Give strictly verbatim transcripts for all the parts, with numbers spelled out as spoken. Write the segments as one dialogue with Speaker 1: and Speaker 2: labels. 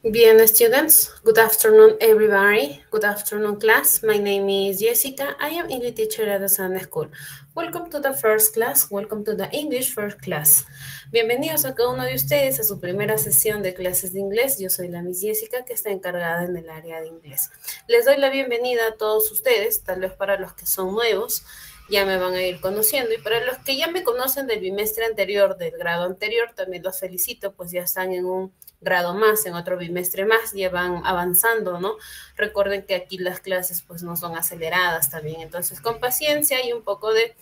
Speaker 1: Bien, students, good afternoon, everybody. Good afternoon, class. My name is Jessica. I am English teacher at the Sunday School. Welcome to the first class. Welcome to the English first class. Bienvenidos a cada uno de ustedes a su primera sesión de clases de inglés. Yo soy la Miss Jessica, que está encargada en el área de inglés. Les doy la bienvenida a todos ustedes, tal vez para los que son nuevos, ya me van a ir conociendo, y para los que ya me conocen del bimestre anterior, del grado anterior, también los felicito, pues ya están en un grado más, en otro bimestre más, ya van avanzando, ¿no? Recuerden que aquí las clases pues no son aceleradas también, entonces con paciencia y un poco de,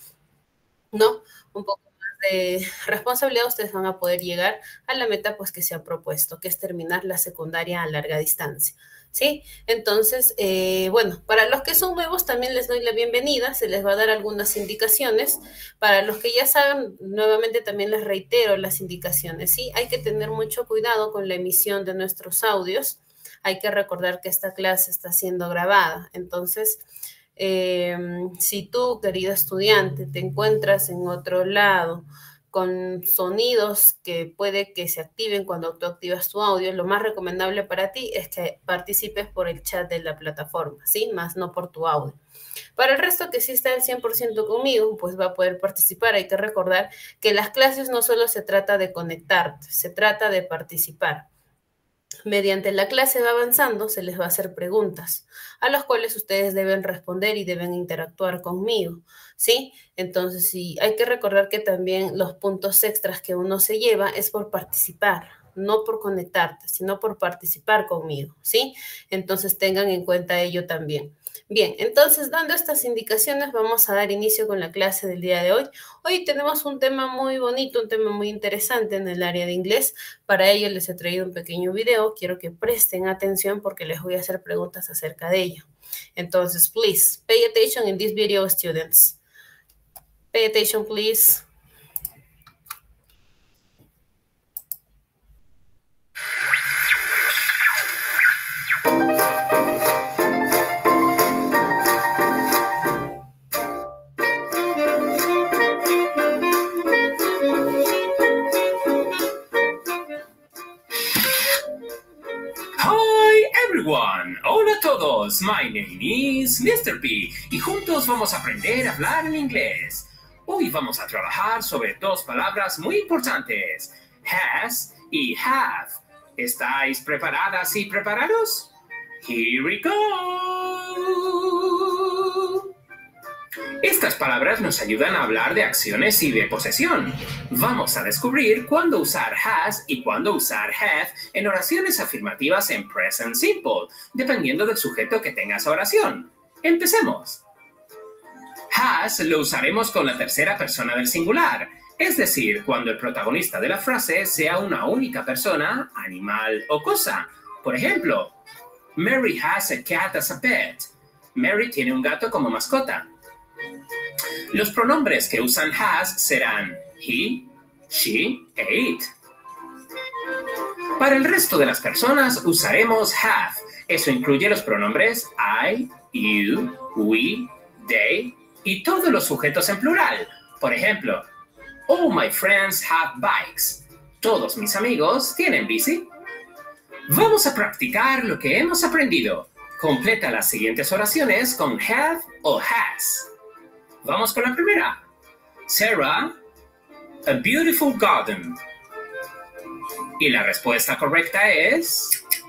Speaker 1: ¿no? Un poco más de responsabilidad, ustedes van a poder llegar a la meta pues que se ha propuesto, que es terminar la secundaria a larga distancia. ¿Sí? Entonces, eh, bueno, para los que son nuevos también les doy la bienvenida, se les va a dar algunas indicaciones. Para los que ya saben, nuevamente también les reitero las indicaciones, ¿sí? Hay que tener mucho cuidado con la emisión de nuestros audios. Hay que recordar que esta clase está siendo grabada. Entonces, eh, si tú, querido estudiante, te encuentras en otro lado, con sonidos que puede que se activen cuando tú activas tu audio, lo más recomendable para ti es que participes por el chat de la plataforma, ¿sí? Más no por tu audio. Para el resto que sí está al cien por ciento conmigo, pues va a poder participar. Hay que recordar que las clases no solo se trata de conectarte, se trata de participar. Mediante la clase va avanzando, se les va a hacer preguntas, a las cuales ustedes deben responder y deben interactuar conmigo, ¿sí? Entonces, sí, hay que recordar que también los puntos extras que uno se lleva es por participar, no por conectarte, sino por participar conmigo, ¿sí? Entonces, tengan en cuenta ello también. Bien, entonces, dando estas indicaciones, vamos a dar inicio con la clase del día de hoy. Hoy tenemos un tema muy bonito, un tema muy interesante en el área de inglés. Para ello les he traído un pequeño video. Quiero que presten atención porque les voy a hacer preguntas acerca de ello. Entonces, please, pay attention in this video, students. Pay attention, please.
Speaker 2: Hola a todos, my name is mister P y juntos vamos a aprender a hablar en inglés. Hoy vamos a trabajar sobre dos palabras muy importantes, has y have. ¿Estáis preparadas y preparados? Here we go! Estas palabras nos ayudan a hablar de acciones y de posesión. Vamos a descubrir cuándo usar has y cuándo usar have en oraciones afirmativas en present simple, dependiendo del sujeto que tenga esa oración. Empecemos. Has lo usaremos con la tercera persona del singular, es decir, cuando el protagonista de la frase sea una única persona, animal o cosa. Por ejemplo, Mary has a cat as a pet. Mary tiene un gato como mascota. Los pronombres que usan has serán he, she e it. Para el resto de las personas usaremos have. Eso incluye los pronombres I, you, we, they y todos los sujetos en plural. Por ejemplo, all my friends have bikes. Todos mis amigos tienen bici. Vamos a practicar lo que hemos aprendido. Completa las siguientes oraciones con have o has. Vamos con la primera. Sarah, a beautiful garden. Y la respuesta correcta es...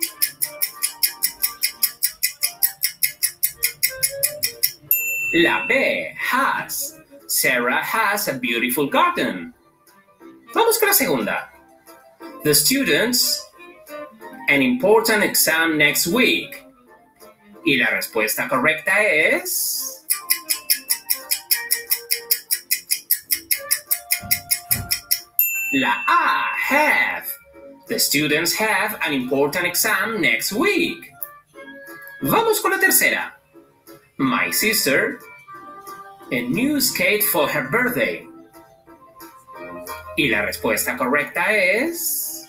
Speaker 2: la B, has. Sarah has a beautiful garden. Vamos con la segunda. The students, an important exam next week. Y la respuesta correcta es... la A, have. The students have an important exam next week. Vamos con la tercera. My sister, a new skate for her birthday. Y la respuesta correcta es...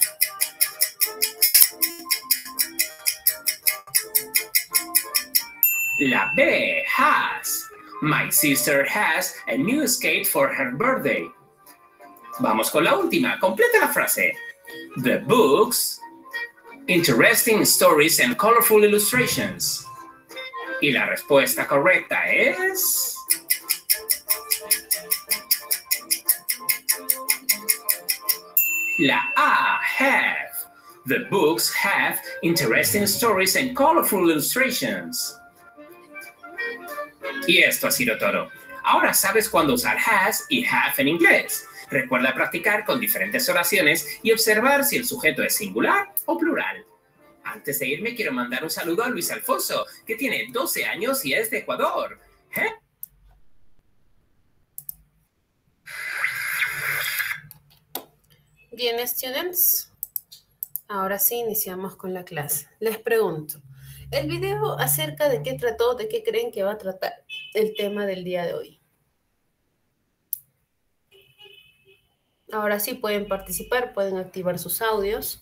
Speaker 2: la B, has. My sister has a new skate for her birthday. Vamos con la última. Completa la frase. The books Interesting stories and colorful illustrations. Y la respuesta correcta es... la A, have. The books have interesting stories and colorful illustrations. Y esto ha sido todo. Ahora sabes cuándo usar has y have en inglés. Recuerda practicar con diferentes oraciones y observar si el sujeto es singular o plural. Antes de irme, quiero mandar un saludo a Luis Alfonso, que tiene doce años y es de Ecuador. ¿Eh?
Speaker 1: Bien, students. Ahora sí iniciamos con la clase. Les pregunto, ¿el video acerca de qué trató, de qué creen que va a tratar el tema del día de hoy? Ahora sí pueden participar, pueden activar sus audios.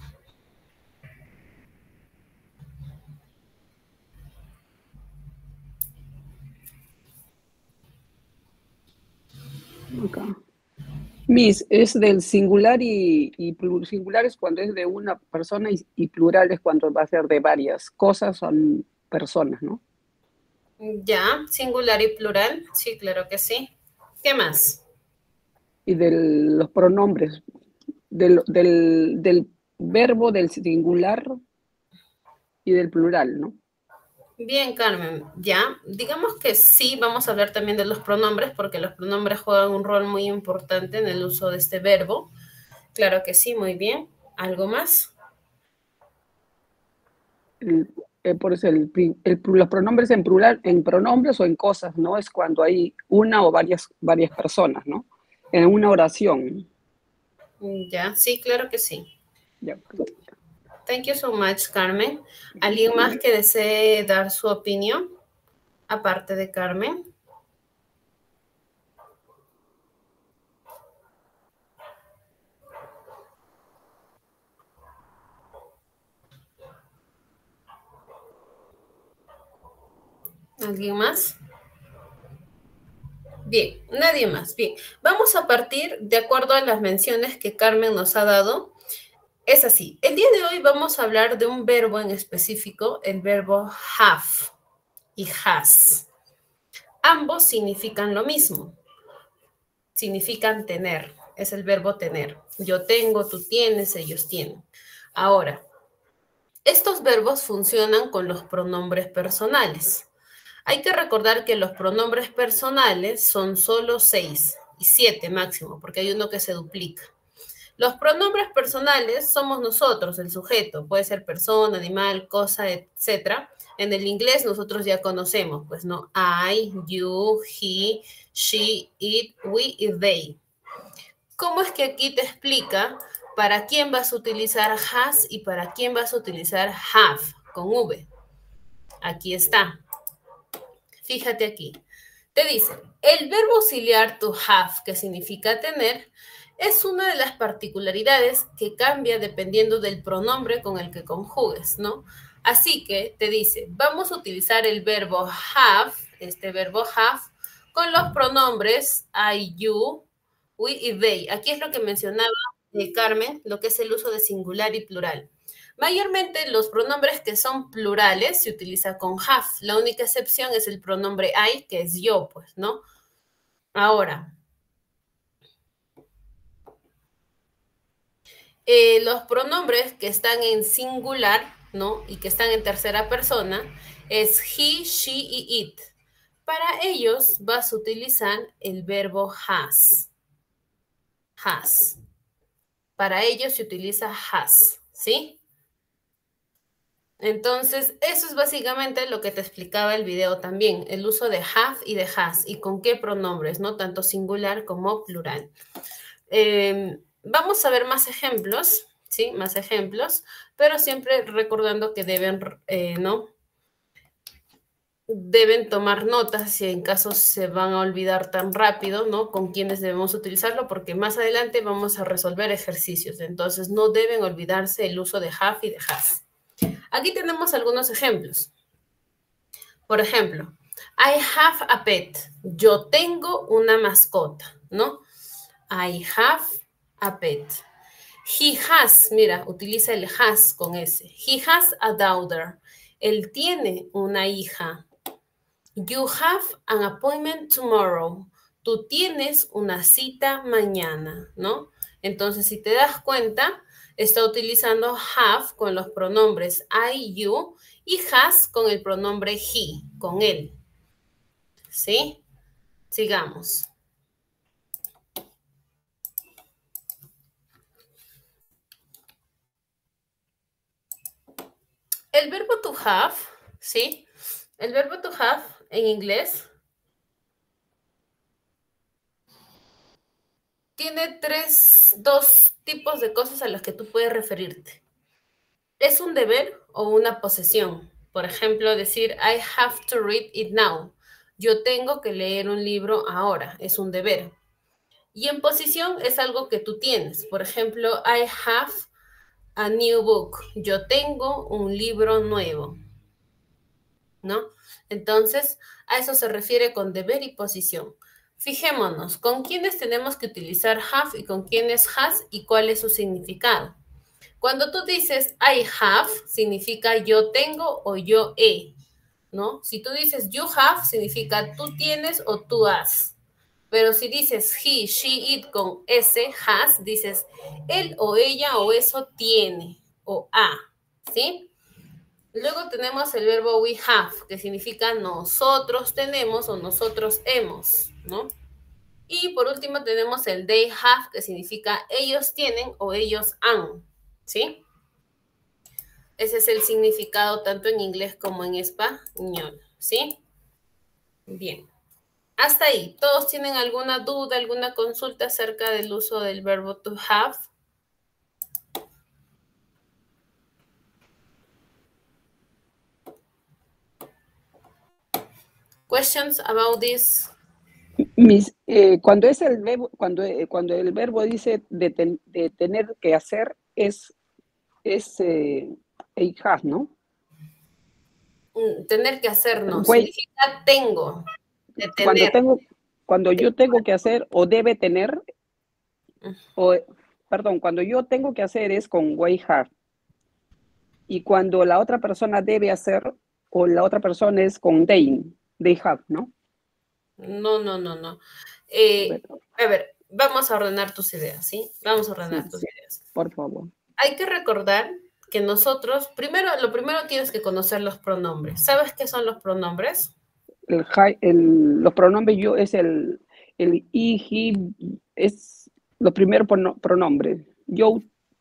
Speaker 3: Okay. Miss, es del singular y, y singular es cuando es de una persona y, y plural es cuando va a ser de varias cosas, son personas, ¿no?
Speaker 1: Ya, singular y plural, sí, claro que sí. ¿Qué más?
Speaker 3: Y de los pronombres, del, del, del verbo del singular y del plural, ¿no?
Speaker 1: Bien, Carmen, ya, digamos que sí, vamos a hablar también de los pronombres, porque los pronombres juegan un rol muy importante en el uso de este verbo. Claro que sí, muy bien. ¿Algo más?
Speaker 3: El, eh, por eso el, el, los pronombres en plural, en pronombres o en cosas, ¿no? Es cuando hay una o varias, varias personas, ¿no? En una oración.
Speaker 1: Ya, sí, claro que sí.
Speaker 3: Ya.
Speaker 1: Thank you so much, Carmen. ¿Alguien más que desee dar su opinión, aparte de Carmen? ¿Alguien más? Bien, nadie más. Bien, vamos a partir de acuerdo a las menciones que Carmen nos ha dado. Es así, el día de hoy vamos a hablar de un verbo en específico, el verbo have y has. Ambos significan lo mismo, significan tener, es el verbo tener. Yo tengo, tú tienes, ellos tienen. Ahora, estos verbos funcionan con los pronombres personales. Hay que recordar que los pronombres personales son solo seis y siete máximo, porque hay uno que se duplica. Los pronombres personales somos nosotros, el sujeto, puede ser persona, animal, cosa, etcétera. En el inglés nosotros ya conocemos, pues, ¿no? I, you, he, she, it, we y they. ¿Cómo es que aquí te explica para quién vas a utilizar has y para quién vas a utilizar have con V? Aquí está. Fíjate aquí. Te dice, el verbo auxiliar to have, que significa tener, es una de las particularidades que cambia dependiendo del pronombre con el que conjugues, ¿no? Así que te dice, vamos a utilizar el verbo have, este verbo have, con los pronombres I, you, we y they. Aquí es lo que mencionaba eh, Carmen, lo que es el uso de singular y plural. Mayormente los pronombres que son plurales se utiliza con have. La única excepción es el pronombre I, que es yo, pues, ¿no? Ahora, eh, los pronombres que están en singular, ¿no? Y que están en tercera persona es he, she y it. Para ellos vas a utilizar el verbo has. Has. Para ellos se utiliza has, ¿sí? Entonces, eso es básicamente lo que te explicaba el video también, el uso de have y de has, y con qué pronombres, ¿no? Tanto singular como plural. Eh, vamos a ver más ejemplos, ¿sí? Más ejemplos, pero siempre recordando que deben, eh, ¿no? Deben tomar notas si en caso se van a olvidar tan rápido, ¿no? Con quiénes debemos utilizarlo, porque más adelante vamos a resolver ejercicios. Entonces, no deben olvidarse el uso de have y de has. Aquí tenemos algunos ejemplos. Por ejemplo, I have a pet. Yo tengo una mascota, ¿no? I have a pet. He has, mira, utiliza el has con S. He has a daughter. Él tiene una hija. You have an appointment tomorrow. Tú tienes una cita mañana, ¿no? Entonces, si te das cuenta, está utilizando have con los pronombres I, you, y has con el pronombre he, con él. ¿Sí? Sigamos. El verbo to have, ¿sí? El verbo to have en inglés tiene tres, dos tipos de cosas a las que tú puedes referirte. Es un deber o una posesión. Por ejemplo, decir I have to read it now. Yo tengo que leer un libro ahora. Es un deber. Y en posición es algo que tú tienes. Por ejemplo, I have a new book. Yo tengo un libro nuevo. ¿No? Entonces, a eso se refiere con deber y posición. Fijémonos, ¿con quiénes tenemos que utilizar have y con quiénes has y cuál es su significado? Cuando tú dices I have, significa yo tengo o yo he, ¿no? Si tú dices you have, significa tú tienes o tú has. Pero si dices he, she, it con S, has, dices él o ella o eso tiene o ha, ¿sí? Luego tenemos el verbo we have, que significa nosotros tenemos o nosotros hemos, ¿no? Y por último tenemos el they have, que significa ellos tienen o ellos han, ¿sí? Ese es el significado tanto en inglés como en español, ¿sí? Bien. Hasta ahí, ¿todos tienen alguna duda, alguna consulta acerca del uso del verbo to have? Questions about this?
Speaker 3: Mis, eh, cuando es el verbo, cuando, eh, cuando el verbo dice de, ten, de tener que hacer, es, es eh, it has, ¿no?
Speaker 1: Tener que hacer no,
Speaker 3: Güey,
Speaker 1: significa tengo, de tener.
Speaker 3: Cuando, tengo, cuando yo tengo que hacer o debe tener, o, perdón, cuando yo tengo que hacer es con we have. Y cuando la otra persona debe hacer o la otra persona es con they, they have, ¿no?
Speaker 1: No, no, no, no. Eh, a ver, vamos a ordenar tus ideas, ¿sí? Vamos a ordenar sí, tus ideas.
Speaker 3: Por favor.
Speaker 1: Hay que recordar que nosotros, primero, lo primero tienes que conocer los pronombres. ¿Sabes qué son los pronombres?
Speaker 3: El, el, los pronombres yo es el, el he, he, es los primeros pronombres. Yo,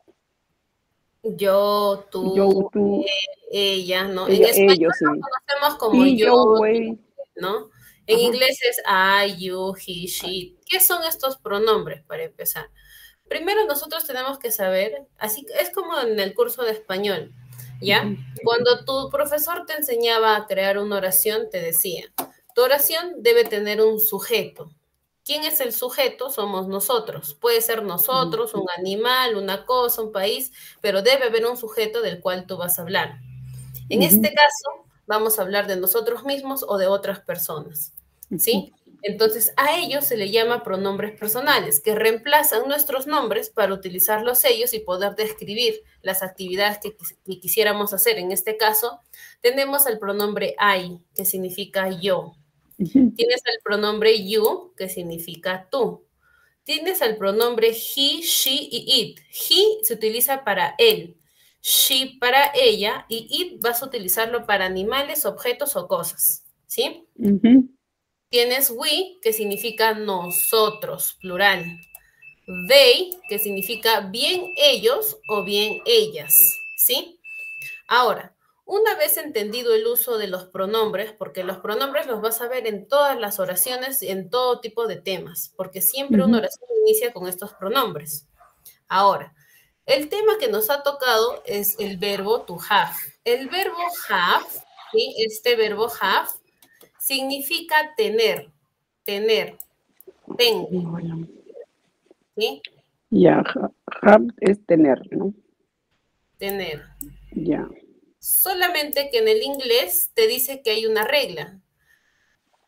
Speaker 1: yo, tú,
Speaker 3: yo, tú
Speaker 1: él, ella, ¿no?
Speaker 3: Ella,
Speaker 1: en español
Speaker 3: ellos, sí.
Speaker 1: lo conocemos como
Speaker 3: y
Speaker 1: yo,
Speaker 3: yo wey.
Speaker 1: ¿no? En
Speaker 3: Ajá.
Speaker 1: inglés es I, you, he, she. ¿Qué son estos pronombres para empezar? Primero nosotros tenemos que saber, así es como en el curso de español, ¿ya? Uh-huh. Cuando tu profesor te enseñaba a crear una oración, te decía, tu oración debe tener un sujeto. ¿Quién es el sujeto? Somos nosotros. Puede ser nosotros, uh-huh. un animal, una cosa, un país, pero debe haber un sujeto del cual tú vas a hablar. En uh-huh. este caso, vamos a hablar de nosotros mismos o de otras personas, ¿sí? Entonces, a ellos se le llama pronombres personales, que reemplazan nuestros nombres para utilizarlos ellos y poder describir las actividades que, que quisiéramos hacer. En este caso, tenemos el pronombre I, que significa yo. Uh-huh. Tienes el pronombre you, que significa tú. Tienes el pronombre he, she y it. He se utiliza para él, she para ella y it vas a utilizarlo para animales, objetos o cosas, ¿sí?
Speaker 3: Uh-huh.
Speaker 1: Tienes we, que significa nosotros, plural. They, que significa bien ellos o bien ellas, ¿sí? Ahora, una vez entendido el uso de los pronombres, porque los pronombres los vas a ver en todas las oraciones, en todo tipo de temas, porque siempre uh-huh. una oración inicia con estos pronombres. Ahora, el tema que nos ha tocado es el verbo to have. El verbo have, ¿sí? Este verbo have, significa tener, tener, tengo. ¿Sí?
Speaker 3: Ya, have es tener, ¿no?
Speaker 1: Tener.
Speaker 3: Ya.
Speaker 1: Solamente que en el inglés te dice que hay una regla.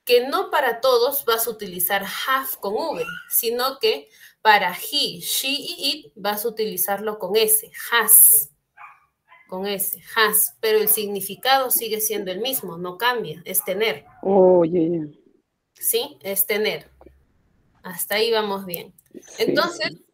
Speaker 1: que no para todos vas a utilizar have con V, sino que para he, she y it vas a utilizarlo con S, has, con S, has, pero el significado sigue siendo el mismo, no cambia, es tener.
Speaker 3: Oh, yeah, yeah.
Speaker 1: ¿Sí? Es tener. Hasta ahí vamos bien.
Speaker 3: Sí,
Speaker 1: Entonces,
Speaker 3: sí.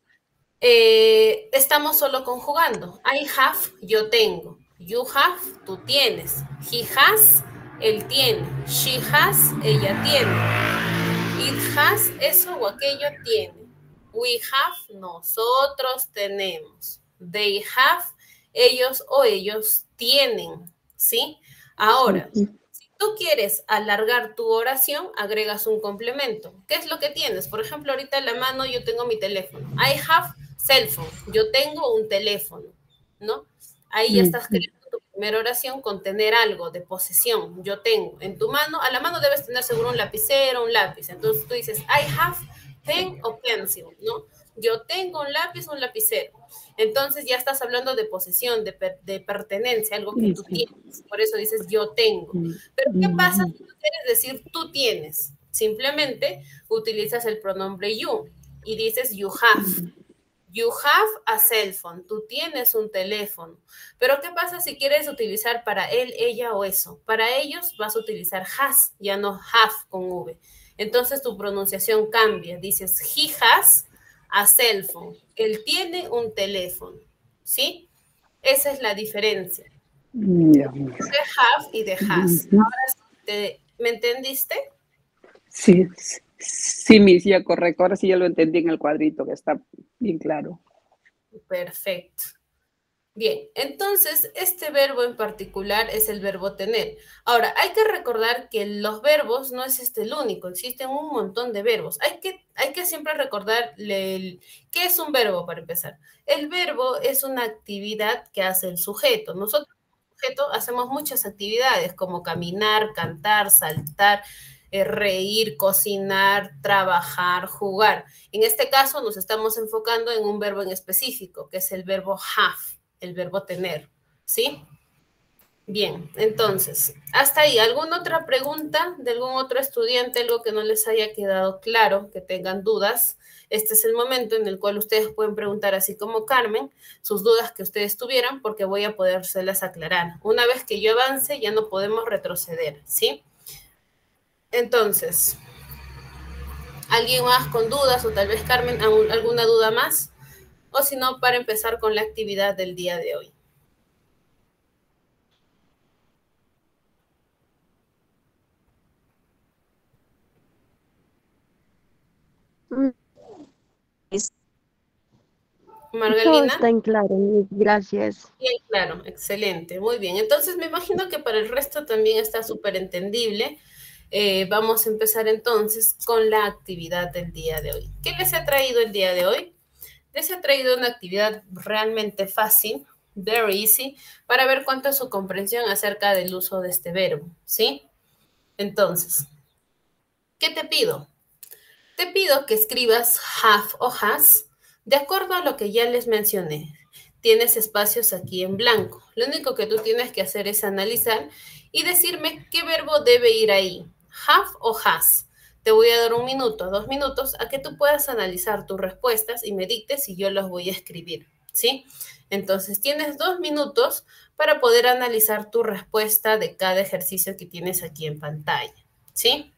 Speaker 1: eh, estamos solo conjugando. I have, yo tengo. You have, tú tienes. He has, él tiene. She has, ella tiene. It has, eso o aquello tiene. We have, nosotros tenemos. They have, ellos o ellos tienen. ¿Sí? Ahora,
Speaker 3: Ujú.
Speaker 1: si tú quieres alargar tu oración, agregas un complemento. ¿Qué es lo que tienes? Por ejemplo, ahorita en la mano yo tengo mi teléfono. I have cell phone. Yo tengo un teléfono, ¿no? Ahí ya estás creando tu primera oración con tener algo de posesión. Yo tengo. En tu mano, a la mano debes tener seguro un lapicero, un lápiz. Entonces tú dices, I have pen o pencil, ¿no? Yo tengo un lápiz o un lapicero. Entonces ya estás hablando de posesión, de, per de pertenencia, algo que tú
Speaker 3: Sí.
Speaker 1: tienes. Por eso dices yo tengo. Pero ¿qué pasa si tú quieres decir tú tienes? Simplemente utilizas el pronombre you y dices you have. You have a cell phone. Tú tienes un teléfono. Pero ¿qué pasa si quieres utilizar para él, ella o eso? Para ellos vas a utilizar has, ya no have con V. Entonces tu pronunciación cambia. Dices he has a cell phone. Él tiene un teléfono. ¿Sí? Esa es la diferencia
Speaker 3: Yeah.
Speaker 1: de have y de has.
Speaker 3: Ujú.
Speaker 1: Ahora, ¿te, ¿me entendiste?
Speaker 3: Sí, sí, sí, Miss, ya correcto. Ahora sí ya lo entendí en el cuadrito, que está bien claro.
Speaker 1: Perfecto. Bien, entonces este verbo en particular es el verbo tener. Ahora, hay que recordar que los verbos no es este el único, existen un montón de verbos. Hay que, hay que siempre recordar el, qué es un verbo para empezar. El verbo es una actividad que hace el sujeto. Nosotros, como sujeto, hacemos muchas actividades como caminar, cantar, saltar, eh, reír, cocinar, trabajar, jugar. En este caso nos estamos enfocando en un verbo en específico, que es el verbo have. El verbo tener, ¿sí? Bien, entonces, hasta ahí. ¿Alguna otra pregunta de algún otro estudiante, algo que no les haya quedado claro, que tengan dudas? Este es el momento en el cual ustedes pueden preguntar, así como Carmen, sus dudas que ustedes tuvieran, porque voy a podérselas aclarar. Una vez que yo avance, ya no podemos retroceder, ¿sí? Entonces, ¿alguien más con dudas o tal vez Carmen, alguna duda más? O si no, para empezar con la actividad del día de hoy. Margalina.
Speaker 4: Todo está en claro, gracias.
Speaker 1: Bien, claro, excelente, muy bien. Entonces me imagino que para el resto también está súper entendible. Eh, vamos a empezar entonces con la actividad del día de hoy. ¿Qué les he traído el día de hoy? Les he traído una actividad realmente fácil, very easy, para ver cuánto es su comprensión acerca del uso de este verbo, ¿sí? Entonces, ¿qué te pido? Te pido que escribas have o has de acuerdo a lo que ya les mencioné. Tienes espacios aquí en blanco. Lo único que tú tienes que hacer es analizar y decirme qué verbo debe ir ahí, have o has. Te voy a dar un minuto, dos minutos, a que tú puedas analizar tus respuestas y me dictes y yo las voy a escribir, ¿sí? Entonces, tienes dos minutos para poder analizar tu respuesta de cada ejercicio que tienes aquí en pantalla, ¿sí?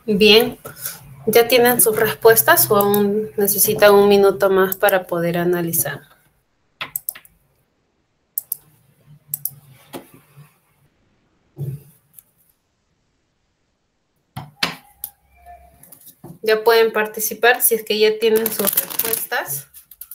Speaker 1: Bien. ¿Ya tienen sus respuestas o aún necesitan un minuto más para poder analizar? Ya pueden participar si es que ya tienen sus respuestas.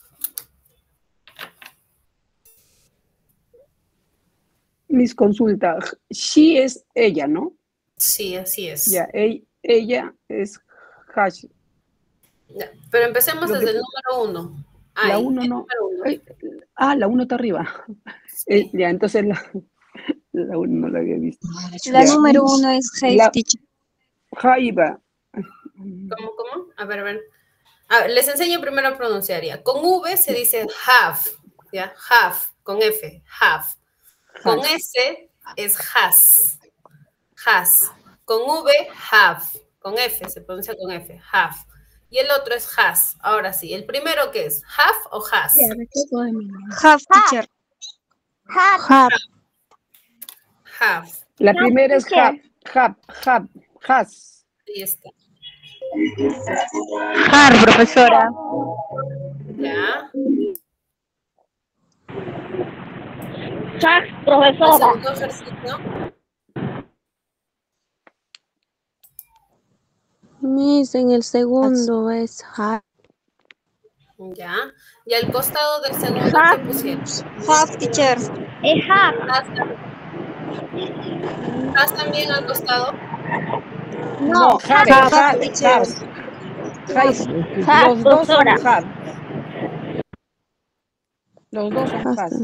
Speaker 3: Mis consultas. She es ella, ¿no?
Speaker 1: Sí, así es.
Speaker 3: Ya, e- ella es hash.
Speaker 1: Ya, pero empecemos
Speaker 3: Lo
Speaker 1: desde
Speaker 3: que-
Speaker 1: el número uno.
Speaker 3: La
Speaker 1: Ay,
Speaker 3: uno
Speaker 1: el
Speaker 3: no.
Speaker 1: número uno.
Speaker 3: Ay, ah, la uno está arriba.
Speaker 1: Sí.
Speaker 3: Eh, ya, entonces la, la uno no la había visto.
Speaker 4: La
Speaker 3: Ya.
Speaker 4: número uno es Have,
Speaker 3: La-
Speaker 4: teacher.
Speaker 3: Jaiba.
Speaker 1: ¿Cómo, cómo? A ver, a ver. A ver, les enseño primero a pronunciar ya. Con V se dice have, ¿ya? Have, con F, have. Con
Speaker 3: Hash.
Speaker 1: S es has, has. Con V, have. Con F, se pronuncia con F, have. Y el otro es has. Ahora sí, ¿el primero qué es? ¿Have o has?
Speaker 4: Have, teacher. Have.
Speaker 1: Have.
Speaker 3: La primera es hab, hab, hab, has.
Speaker 1: Ahí está.
Speaker 4: Have, profesora.
Speaker 1: Ya.
Speaker 4: Have,
Speaker 1: El
Speaker 4: profesora.
Speaker 1: segundo ejercicio.
Speaker 5: Miss, en el segundo es have.
Speaker 1: Ya. Y al costado del segundo, ¿qué pusieron?
Speaker 4: Have, teacher. Es have.
Speaker 1: ¿Has, has también al costado?
Speaker 3: No, have,
Speaker 4: have,
Speaker 3: have,
Speaker 4: teacher.
Speaker 3: has. Has.
Speaker 4: Have,
Speaker 3: Los dos son
Speaker 4: profesora.
Speaker 3: have. Los dos son has.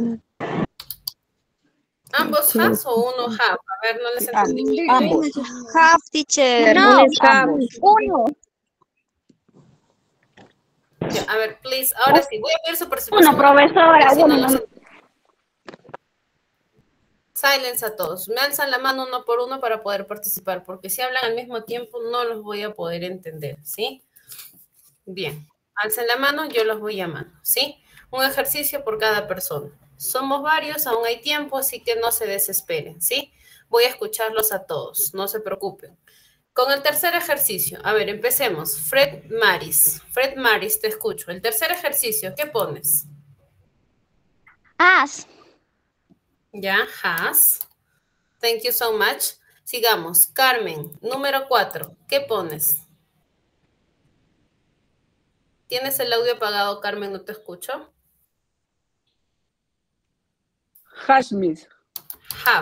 Speaker 1: ¿Ambos has o uno have? A ver, no les
Speaker 3: Sí,
Speaker 1: entendí muy bien.
Speaker 3: ambos.
Speaker 4: Have, teacher.
Speaker 3: No, ambos.
Speaker 4: Uno.
Speaker 1: Ya, a ver, please, ahora sí, voy a ver su participación.
Speaker 4: Uno, profesora.
Speaker 1: Si no,
Speaker 4: Uno.
Speaker 1: no se- Silence a todos. Me alzan la mano uno por uno para poder participar, porque si hablan al mismo tiempo no los voy a poder entender, ¿sí? Bien, alcen la mano, yo los voy llamando, ¿sí? Un ejercicio por cada persona. Somos varios, aún hay tiempo, así que no se desesperen, ¿sí? Voy a escucharlos a todos, no se preocupen. Con el tercer ejercicio, a ver, empecemos. Fred Maris. Fred Maris, te escucho. El tercer ejercicio, ¿qué pones?
Speaker 4: As.
Speaker 1: Ya, has. Thank you so much. Sigamos. Carmen, número cuatro. ¿Qué pones? ¿Tienes el audio apagado, Carmen? No te escucho.
Speaker 3: Hash, miss.
Speaker 1: Have.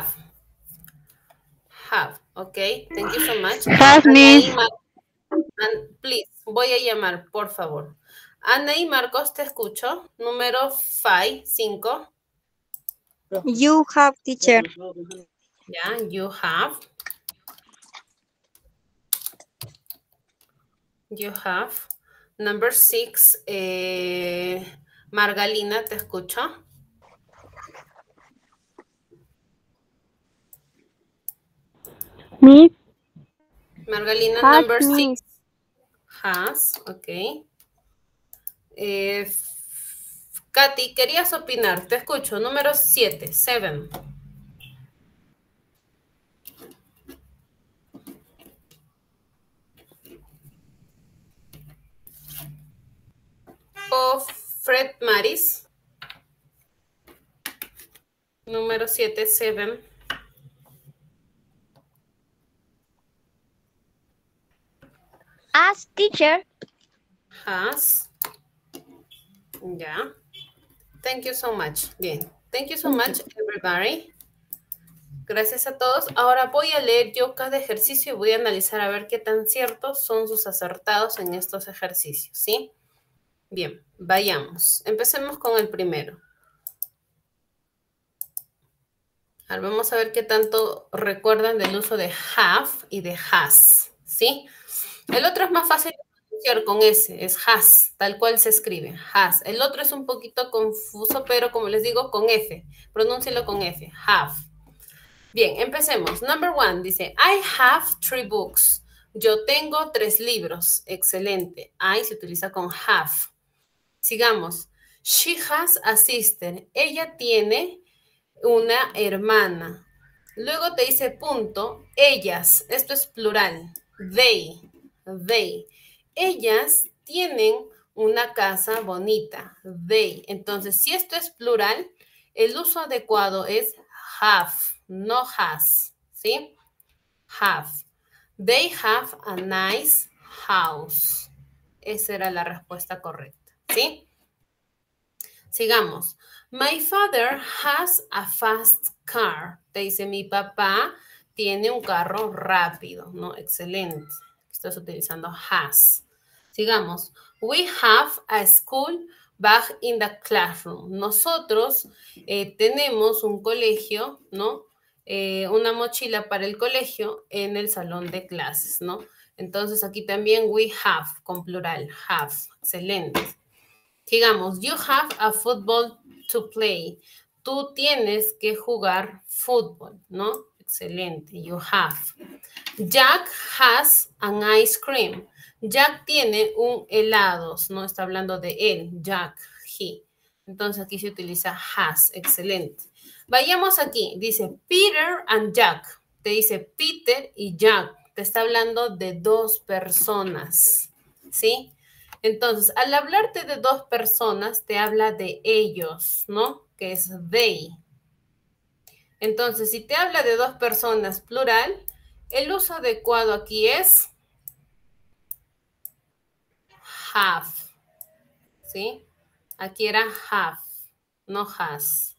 Speaker 1: Have. Ok. Thank you so much.
Speaker 4: Have, miss.
Speaker 1: Anaí Mar- An- please, voy a llamar, por favor. Ana y Marcos, te escucho. Número cinco.
Speaker 4: You have, teacher.
Speaker 1: Ya, you have. You have. Number six, eh, Margalina, te escucho.
Speaker 5: Miss,
Speaker 1: Margalina,
Speaker 5: has,
Speaker 1: number
Speaker 5: miss.
Speaker 1: six. Has, ok. Eh, F- Katy, querías opinar, te escucho. Número siete, seven. O Fred Maris. Número siete, seven.
Speaker 4: As, teacher.
Speaker 1: Has. Ya. Thank you so much. Bien. Thank you so much, everybody. Gracias a todos. Ahora voy a leer yo cada ejercicio y voy a analizar a ver qué tan ciertos son sus acertados en estos ejercicios, ¿sí? Bien, vayamos. Empecemos con el primero. Ahora vamos a ver qué tanto recuerdan del uso de have y de has, ¿sí? El otro es más fácil de pronunciar con S, es has, tal cual se escribe, has. El otro es un poquito confuso, pero como les digo, con F. Pronúncielo con F, have. Bien, empecemos. Number one dice, I have three books. Yo tengo tres libros. Excelente. I se utiliza con have. Sigamos. She has a sister. Ella tiene una hermana. Luego te dice punto, ellas. Esto es plural. They. They. Ellas tienen una casa bonita. They. Entonces, si esto es plural, el uso adecuado es have, no has. ¿Sí? Have. They have a nice house. Esa era la respuesta correcta. ¿Sí? Sigamos. My father has a fast car. Te dice, mi papá tiene un carro rápido, ¿no? Excelente. Estás utilizando has. Sigamos. We have a school bag in the classroom. Nosotros eh, tenemos un colegio, ¿no? Eh, una mochila para el colegio en el salón de clases, ¿no? Entonces aquí también we have, con plural, have. Excelente. Sigamos. You have a football to play. Tú tienes que jugar fútbol, ¿no? Excelente. You have. Jack has an ice cream. Jack tiene un helado, no está hablando de él. Jack, he. Entonces aquí se utiliza has. Excelente. Vayamos aquí. Dice Peter and Jack. Te dice Peter y Jack. Te está hablando de dos personas. ¿Sí? Entonces, al hablarte de dos personas, te habla de ellos, ¿no? Que es they. Entonces, si te habla de dos personas plural, el uso adecuado aquí es have. ¿Sí? Aquí era have, no has.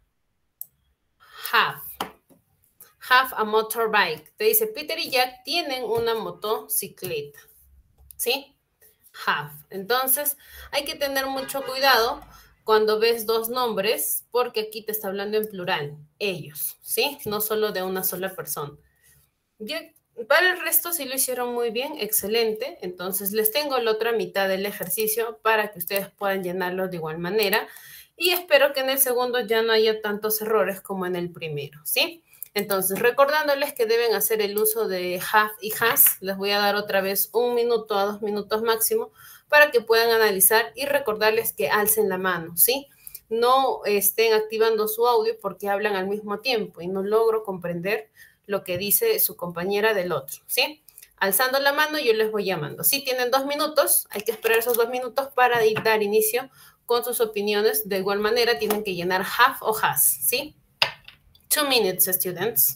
Speaker 1: Have. Have a motorbike. Te dice, Peter y Jack tienen una motocicleta. ¿Sí? Have. Entonces, hay que tener mucho cuidado cuando ves dos nombres, porque aquí te está hablando en plural, ellos, ¿sí? No solo de una sola persona. Yo, para el resto, sí lo hicieron muy bien, excelente. Entonces, les tengo la otra mitad del ejercicio para que ustedes puedan llenarlo de igual manera. Y espero que en el segundo ya no haya tantos errores como en el primero, ¿sí? Entonces, recordándoles que deben hacer el uso de have y has, les voy a dar otra vez un minuto a dos minutos máximo para que puedan analizar y recordarles que alcen la mano, ¿sí? No estén activando su audio porque hablan al mismo tiempo y no logro comprender lo que dice su compañera del otro, ¿sí? Alzando la mano yo les voy llamando. Si tienen dos minutos, hay que esperar esos dos minutos para dar inicio con sus opiniones. De igual manera, tienen que llenar have o has, ¿sí? Two minutes, students.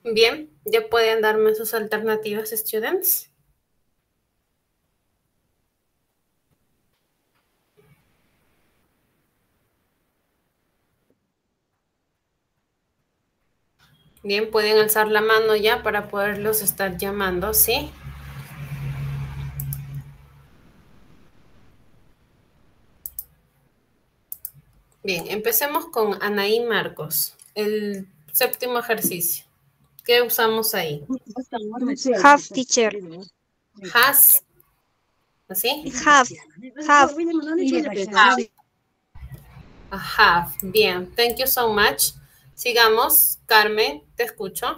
Speaker 1: Bien, ¿ya pueden darme sus alternativas, students? Bien, pueden alzar la mano ya para poderlos estar llamando, ¿sí? Bien, empecemos con Anaí Marcos, el séptimo ejercicio. ¿Qué usamos ahí?
Speaker 4: Have, teacher.
Speaker 1: Has, ¿así?
Speaker 4: Have. Have.
Speaker 1: A have. Bien, thank you so much. Sigamos. Carmen, te escucho.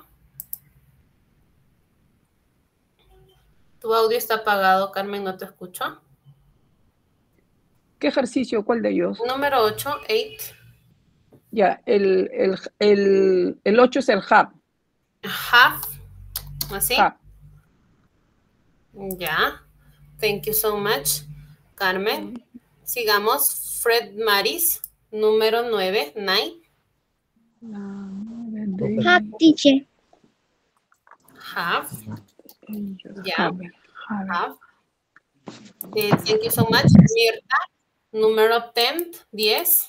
Speaker 1: Tu audio está apagado, Carmen, no te escucho.
Speaker 3: ¿Qué ejercicio? ¿Cuál de ellos?
Speaker 1: Número ocho, eight.
Speaker 3: Ya, el, el, el, el ocho es el have.
Speaker 1: Have, ¿así?
Speaker 3: Have.
Speaker 1: Ya. Thank you so much, Carmen. Sigamos. Fred Maris, número nueve, nine.
Speaker 4: Have, teacher.
Speaker 1: Have. Ya.
Speaker 3: Have. Have.
Speaker 1: Have. Eh, thank you so much. Mirta, número ten, diez.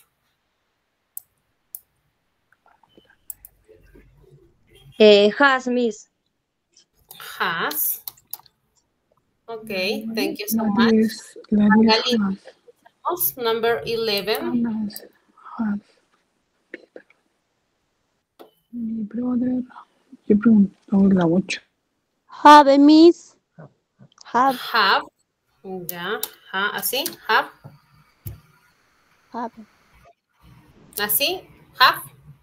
Speaker 4: Eh, has, miss.
Speaker 1: Has. Okay, thank you so
Speaker 3: La
Speaker 1: much.
Speaker 3: diez, la diez
Speaker 1: Magali,
Speaker 3: has.
Speaker 1: number eleven.
Speaker 3: Has. Has. Mi brother. Yo pregunto la ocho.
Speaker 5: Have, miss. Have,
Speaker 1: Have. Ya. Ha, así. Have.
Speaker 5: have,
Speaker 1: Así. Have.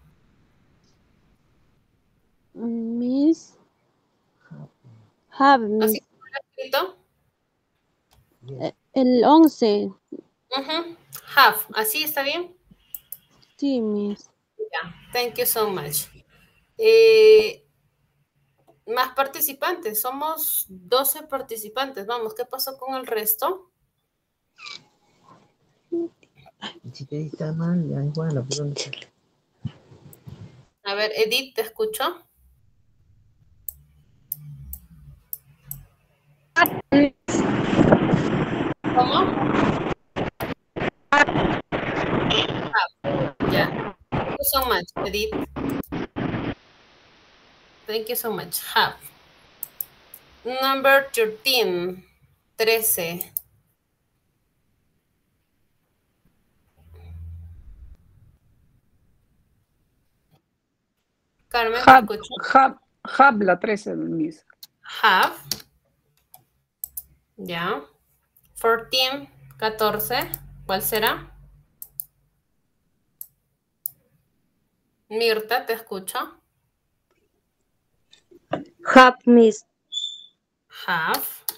Speaker 5: miss. Have,
Speaker 1: Así
Speaker 5: miss.
Speaker 1: como lo he escrito.
Speaker 5: Eh, El once.
Speaker 1: Ujú. Have. ¿Así está bien?
Speaker 5: Sí, miss.
Speaker 1: Ya. Thank you so much. Eh, más participantes. Somos doce participantes. Vamos, ¿qué pasó con el resto?
Speaker 6: Si te está mal, ya igual, ¿por dónde sale?
Speaker 1: A ver, Edith, ¿te escucho? ¿Cómo? Ya. Thank you so much, Edith. Thank you so much. Have. Number thirteen. trece. Carmen,
Speaker 3: Have,
Speaker 1: te escucho.
Speaker 3: have, have la trece, miss.
Speaker 1: Have. Ya. fourteen. catorce. ¿Cuál será? Mirta, te escucho.
Speaker 4: Have, miss.
Speaker 1: Have.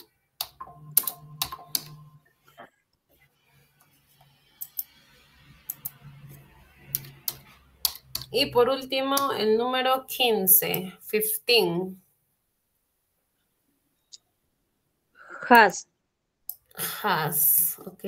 Speaker 1: Y por último, el número quince. fifteen.
Speaker 4: Has.
Speaker 1: Has. Ok.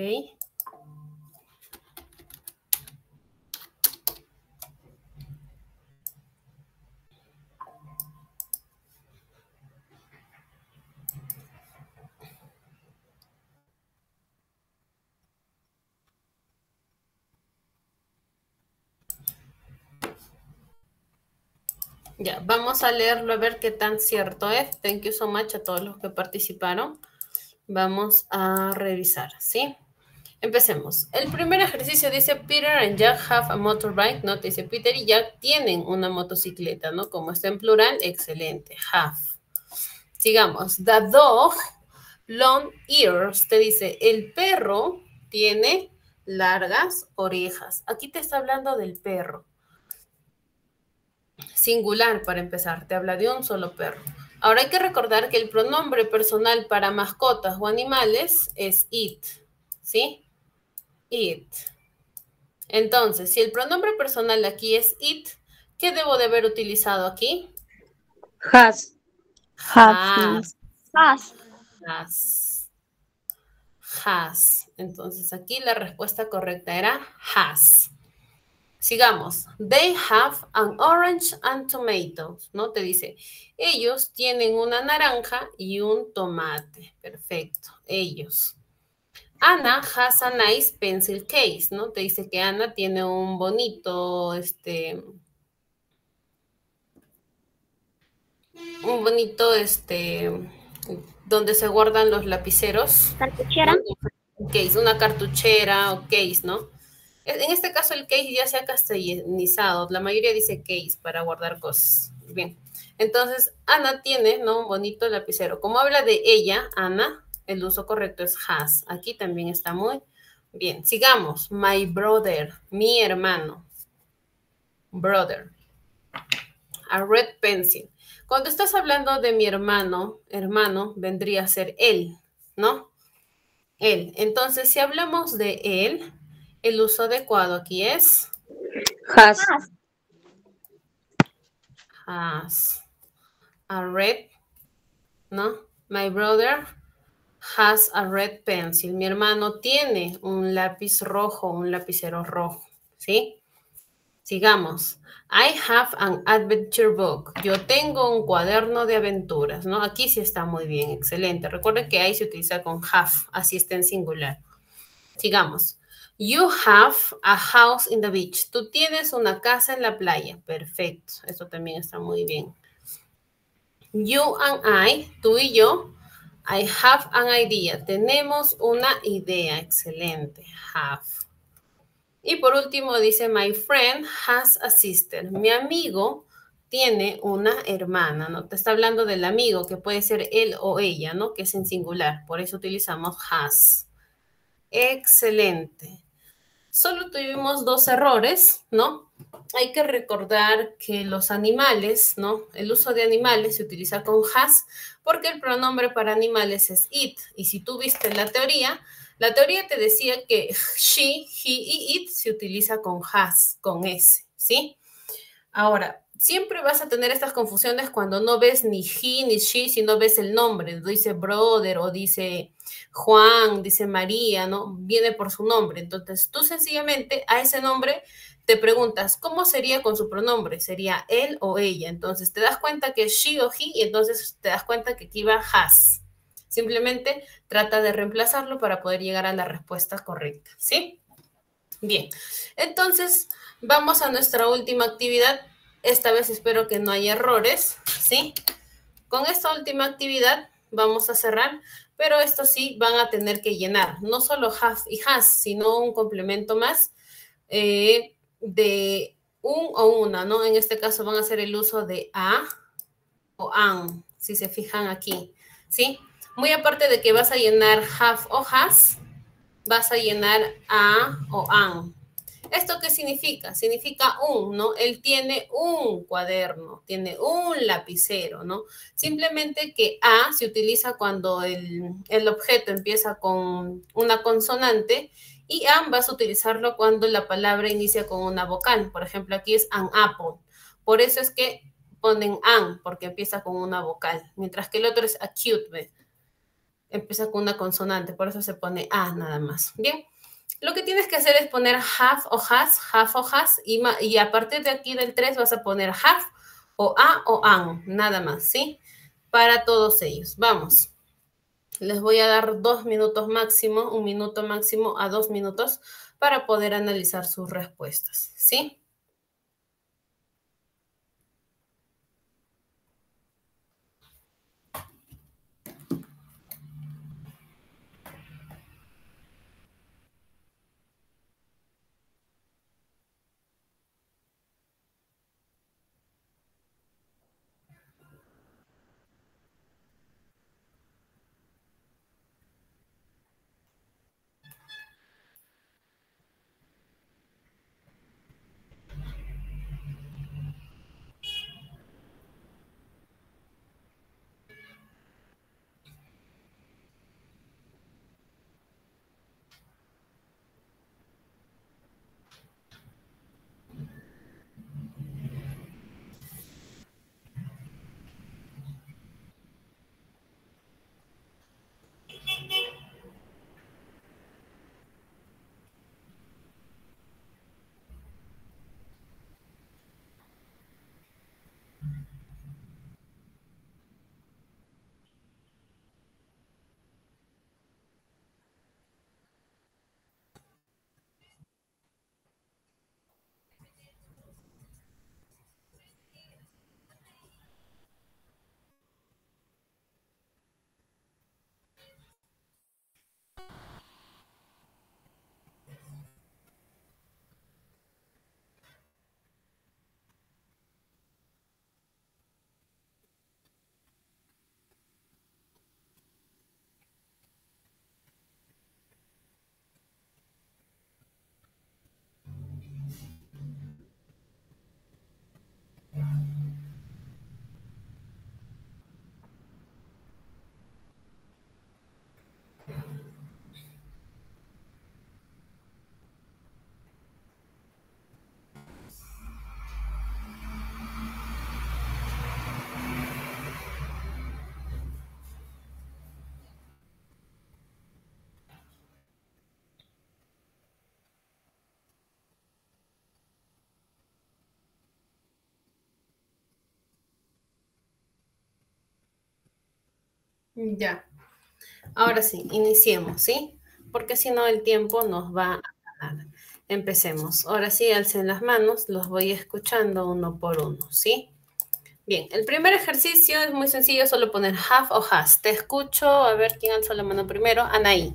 Speaker 1: Ya, vamos a leerlo a ver qué tan cierto es. Thank you so much a todos los que participaron. Vamos a revisar, ¿sí? Empecemos. El primer ejercicio dice Peter and Jack have a motorbike, ¿no? Te dice Peter y Jack tienen una motocicleta, ¿no? Como está en plural, excelente. Have. Sigamos. The dog, long ears, te dice el perro tiene largas orejas. Aquí te está hablando del perro. Singular para empezar, te habla de un solo perro. Ahora hay que recordar que el pronombre personal para mascotas o animales es it, ¿sí? It. Entonces, si el pronombre personal aquí es it, ¿qué debo de haber utilizado aquí?
Speaker 4: Has.
Speaker 5: Have, miss.
Speaker 1: Has. Has. Has. Entonces, aquí la respuesta correcta era has. Sigamos. They have an orange and tomatoes, ¿no? Te dice, ellos tienen una naranja y un tomate. Perfecto. Ellos. Anna has a nice pencil case, ¿no? Te dice que Ana tiene un bonito, este, un bonito, este, donde se guardan los lapiceros.
Speaker 7: ¿Cartuchera?
Speaker 1: Case, una cartuchera o case, ¿no? En este caso el case ya se ha castellanizado. La mayoría dice case para guardar cosas. Bien. Entonces, Ana tiene, ¿no? Un bonito lapicero. Como habla de ella, Ana, el uso correcto es has. Aquí también está muy bien. Sigamos. My brother, mi hermano. Brother. A red pencil. Cuando estás hablando de mi hermano, hermano, vendría a ser él, ¿no? Él. Entonces, si hablamos de él, el uso adecuado aquí es
Speaker 4: Has.
Speaker 1: has a red, ¿no? My brother has a red pencil. Mi hermano tiene un lápiz rojo, un lapicero rojo, ¿sí? Sigamos. I have an adventure book. Yo tengo un cuaderno de aventuras, ¿no? Aquí sí está muy bien, excelente. Recuerden que I se utiliza con have, así está en singular. Sigamos. You have a house in the beach. Tú tienes una casa en la playa. Perfecto. Esto también está muy bien. You and I, tú y yo, I have an idea. Tenemos una idea. Excelente. Have. Y por último dice, my friend has a sister. Mi amigo tiene una hermana, ¿no? Te está hablando del amigo, que puede ser él o ella, ¿no? Que es en singular. Por eso utilizamos has. Excelente. Solo tuvimos dos errores, ¿no? Hay que recordar que los animales, ¿no? El uso de animales se utiliza con has porque el pronombre para animales es it. Y si tú viste la teoría, la teoría te decía que she, he y it se utiliza con has, con s, ¿sí? Ahora, siempre vas a tener estas confusiones cuando no ves ni he ni she, sino ves el nombre. Dice brother o dice Juan, dice María, ¿no? Viene por su nombre. Entonces, tú sencillamente a ese nombre te preguntas, ¿cómo sería con su pronombre? ¿Sería él o ella? Entonces, te das cuenta que es she o he y entonces te das cuenta que aquí va has. Simplemente trata de reemplazarlo para poder llegar a la respuesta correcta, ¿sí? Bien, entonces vamos a nuestra última actividad. Esta vez espero que no haya errores, ¿sí? Con esta última actividad vamos a cerrar, pero esto sí van a tener que llenar, no solo have y has, sino un complemento más eh, de un o una, ¿no? En este caso van a hacer el uso de a o an, si se fijan aquí, ¿sí? Muy aparte de que vas a llenar have o has, vas a llenar a o an. ¿Esto qué significa? Significa un, ¿no? Él tiene un cuaderno, tiene un lapicero, ¿no? Simplemente que a se utiliza cuando el, el objeto empieza con una consonante y an vas a utilizarlo cuando la palabra inicia con una vocal. Por ejemplo, aquí es an apple. Por eso es que ponen an, porque empieza con una vocal. Mientras que el otro es acute, ¿ves? Empieza con una consonante, por eso se pone a nada más. Bien. Lo que tienes que hacer es poner have o has, have o has, y, y a partir de aquí del tres vas a poner have o a o an, nada más, ¿sí? Para todos ellos. Vamos. Les voy a dar dos minutos máximo, un minuto máximo a dos minutos para poder analizar sus respuestas, ¿sí? Ya. Ahora sí, iniciemos, ¿sí? Porque si no el tiempo nos va a ganar. Empecemos. Ahora sí, alcen las manos, los voy escuchando uno por uno, ¿sí? Bien, el primer ejercicio es muy sencillo, solo poner have o has. Te escucho, a ver quién alzó la mano primero. Anaí.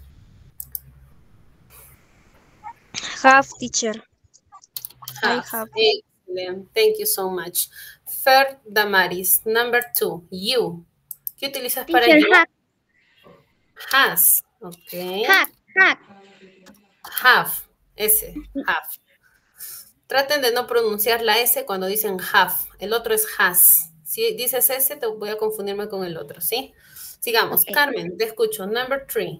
Speaker 4: Have, teacher.
Speaker 1: Have.
Speaker 5: I have.
Speaker 1: Excellent. Thank you so much. Fer Damaris. Number two, you. ¿Qué utilizas para
Speaker 7: Teacher,
Speaker 1: you?
Speaker 7: have,
Speaker 1: Has. Ok.
Speaker 7: have, have.
Speaker 1: Have. S. Have. Traten de no pronunciar la S cuando dicen have. El otro es has. Si dices S, te voy a confundirme con el otro, ¿sí? Sigamos.
Speaker 7: Ok.
Speaker 1: Carmen, te escucho. Number three.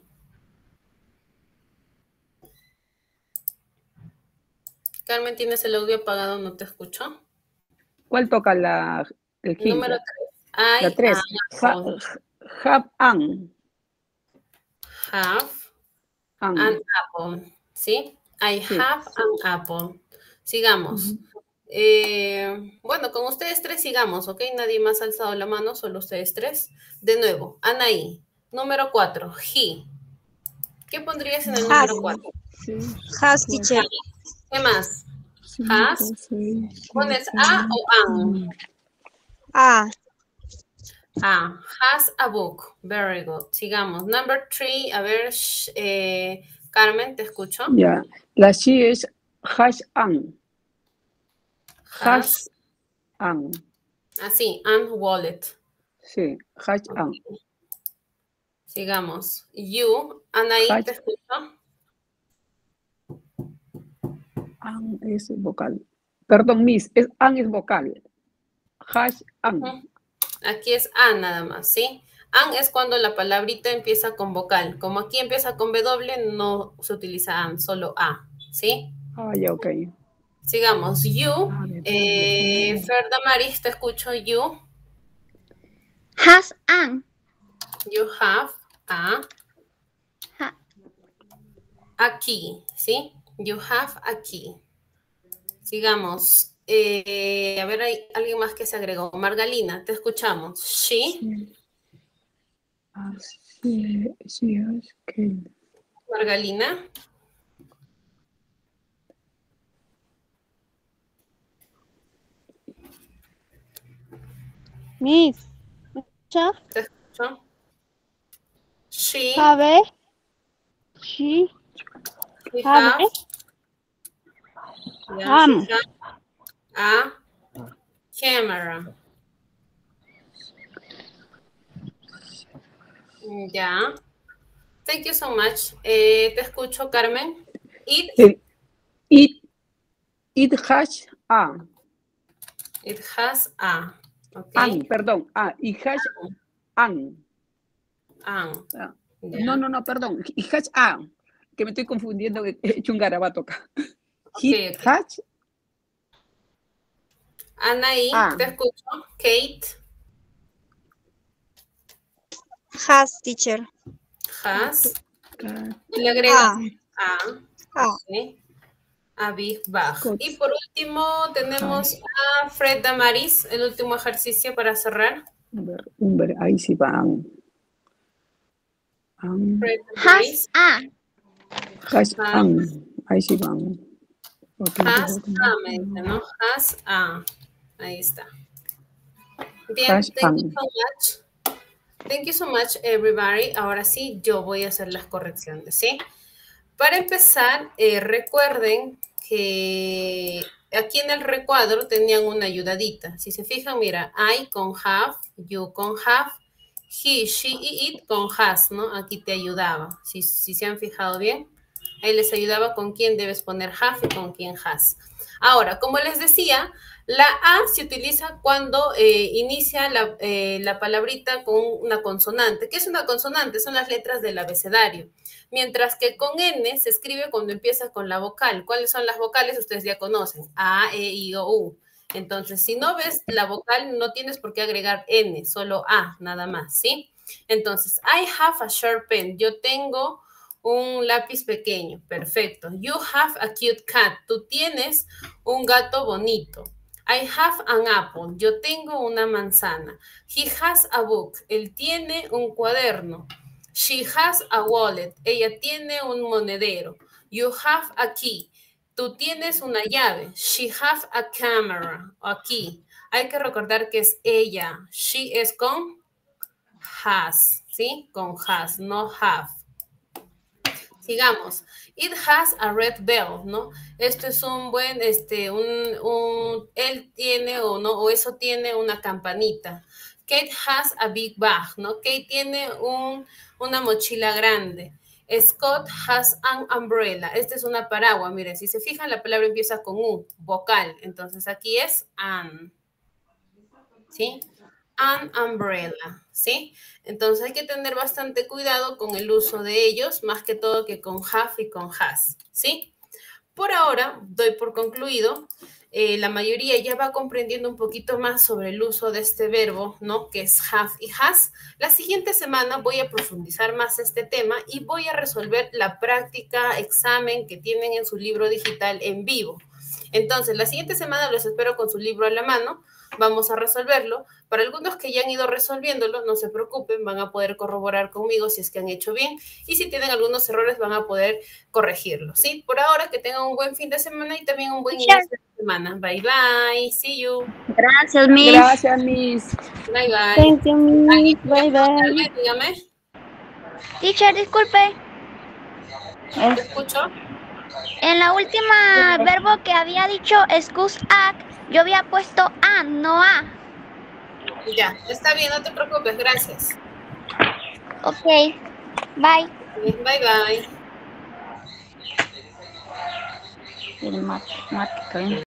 Speaker 1: Carmen, ¿tienes el audio apagado? ¿No te escucho?
Speaker 3: ¿Cuál toca la, el hint?
Speaker 1: Número tres. I
Speaker 3: La tres.
Speaker 1: am
Speaker 3: Ha, have an.
Speaker 1: have
Speaker 3: An.
Speaker 1: an apple. ¿Sí? I
Speaker 3: Sí.
Speaker 1: have an apple. Sigamos. Eh, bueno, con ustedes tres sigamos, ¿ok? Nadie más ha alzado la mano, solo ustedes tres. De nuevo, Anaí. Número cuatro, he. ¿Qué pondrías en el
Speaker 4: Has.
Speaker 1: número cuatro?
Speaker 4: Has, teacher.
Speaker 1: ¿Qué más? Has. ¿Pones a o an?
Speaker 4: Ah,
Speaker 1: Ah, has a book. Very good. Sigamos. Number three, a ver, sh- eh, Carmen, te escucho.
Speaker 3: Ya. La she es has an.
Speaker 1: Has.
Speaker 3: Has an.
Speaker 1: Así, and wallet.
Speaker 3: Sí, has an.
Speaker 1: Sigamos. You, Anaí,
Speaker 3: Has.
Speaker 1: te escucho.
Speaker 3: An es vocal. Perdón, miss, es an es vocal. Has an.
Speaker 1: Ujú. Aquí es an nada más, ¿sí? An es cuando la palabrita empieza con vocal. Como aquí empieza con W, no se utiliza an, solo a, ¿sí?
Speaker 3: Ah, ya, ok.
Speaker 1: Sigamos. You,
Speaker 3: Ah, bien,
Speaker 1: eh,
Speaker 3: bien.
Speaker 1: Fer Damaris, te escucho. You,
Speaker 7: Has an.
Speaker 1: you have a,
Speaker 7: Ha.
Speaker 1: aquí, ¿sí? You have aquí. Sigamos. Eh, a ver, hay alguien más que se agregó. Margalina, te escuchamos. She,
Speaker 3: Así, sí, es que.
Speaker 1: Margalina.
Speaker 5: Miss. ¿Escucha?
Speaker 1: Te escucho. She,
Speaker 5: Have. She.
Speaker 1: she
Speaker 5: have.
Speaker 1: have. Yeah,
Speaker 5: Am.
Speaker 1: she have a camera. Ya. Thank you so much. Eh, te escucho, Carmen. It,
Speaker 3: Eh, It, it has a.
Speaker 1: it has a. Ok.
Speaker 3: An, perdón. A. It has an.
Speaker 1: An.
Speaker 3: Ah,
Speaker 1: Ya.
Speaker 3: No, no, no, perdón. It has a. Que me estoy confundiendo. He hecho un garabato acá.
Speaker 1: Ok,
Speaker 3: It
Speaker 1: ok.
Speaker 3: has
Speaker 1: Anaí,
Speaker 3: a.
Speaker 1: te escucho. Kate
Speaker 4: has, teacher.
Speaker 1: has.
Speaker 3: Ah,
Speaker 1: Y le agregas
Speaker 4: Ah,
Speaker 1: a.
Speaker 4: ah.
Speaker 1: Ok. A Big Bag.
Speaker 3: Good.
Speaker 1: Y por último tenemos a Fred Damaris, el último ejercicio para cerrar.
Speaker 3: A ver, un ver, ahí sí va. An. An.
Speaker 1: Fred Damaris.
Speaker 7: Has a.
Speaker 3: Has an. Ahí sí van. Ok,
Speaker 1: Has
Speaker 3: ok.
Speaker 1: a, me dice, ¿no? Has a. Ahí está. Bien,
Speaker 3: Has
Speaker 1: thank you
Speaker 3: an.
Speaker 1: so much. Thank you so much, everybody. Ahora sí, yo voy a hacer las correcciones, ¿sí? Para empezar, eh, recuerden que aquí en el recuadro tenían una ayudadita. Si se fijan, mira, I con have, you con have, he, she y it con has, ¿no? Aquí te ayudaba. Si, si se han fijado bien, ahí les ayudaba con quién debes poner have y con quién has. Ahora, como les decía, la A se utiliza cuando eh, inicia la, eh, la palabrita con una consonante. ¿Qué es una consonante? Son las letras del abecedario. Mientras que con N se escribe cuando empieza con la vocal. ¿Cuáles son las vocales? Ustedes ya conocen. A, E, I, O, U. Entonces, si no ves la vocal, no tienes por qué agregar N, solo A, nada más, ¿sí? Entonces, I have a sharp pen. Yo tengo un lápiz pequeño. Perfecto. You have a cute cat. Tú tienes un gato bonito. I have an apple. Yo tengo una manzana. He has a book. Él tiene un cuaderno. She has a wallet. Ella tiene un monedero. You have a key. Tú tienes una llave. She have a camera. Aquí. Hay que recordar que es ella. She es con has. ¿Sí? Con has, no have. Sigamos. It has a red bell, ¿no? Esto es un buen, este, un, un, él tiene o no, o eso tiene una campanita. Kate has a big bag, ¿no? Kate tiene un, una mochila grande. Scott has an umbrella. Esta es una paraguas. Miren, si se fijan, la palabra empieza con U, vocal. Entonces aquí es an. ¿Sí? An umbrella, ¿sí? Entonces hay que tener bastante cuidado con el uso de ellos, más que todo que con have y con has, ¿sí? Por ahora, doy por concluido, eh, la mayoría ya va comprendiendo un poquito más sobre el uso de este verbo, ¿no? Que es have y has. La siguiente semana voy a profundizar más este tema y voy a resolver la práctica examen que tienen en su libro digital en vivo. Entonces, la siguiente semana los espero con su libro a la mano. Vamos a resolverlo. Para algunos que ya han ido resolviéndolo, no se preocupen, van a poder corroborar conmigo si es que han hecho bien y si tienen algunos errores van a poder corregirlo, ¿sí? Por ahora, que tengan un buen fin de semana y también un buen inicio de semana. Bye, bye. See you.
Speaker 7: Gracias, Miss.
Speaker 3: Gracias, Miss.
Speaker 1: Bye, bye.
Speaker 5: Thank you, Miss. Bye, bye.
Speaker 1: Dígame.
Speaker 7: Teacher, disculpe.
Speaker 1: ¿Te escucho?
Speaker 7: En la última verbo que había dicho excuse act, yo había puesto an, no a.
Speaker 1: Ya, está bien, no te preocupes, gracias.
Speaker 7: Ok, bye.
Speaker 1: Bye, bye.
Speaker 5: El mat- mat-